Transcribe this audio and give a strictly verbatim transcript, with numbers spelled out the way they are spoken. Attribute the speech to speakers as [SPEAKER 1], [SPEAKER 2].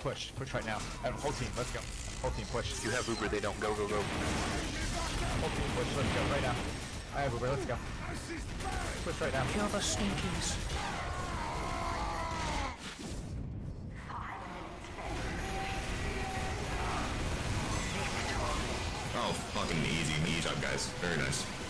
[SPEAKER 1] push. Push right now. I have a whole team. Let's go. Whole team push.
[SPEAKER 2] You have Uber. They don't. Go, go, go.
[SPEAKER 1] Whole team push. Let's go right now. I have Uber. Let's go. Push right now.
[SPEAKER 3] Kill the stinkies.
[SPEAKER 4] Oh, fucking easy. Easy job, guys. Very nice.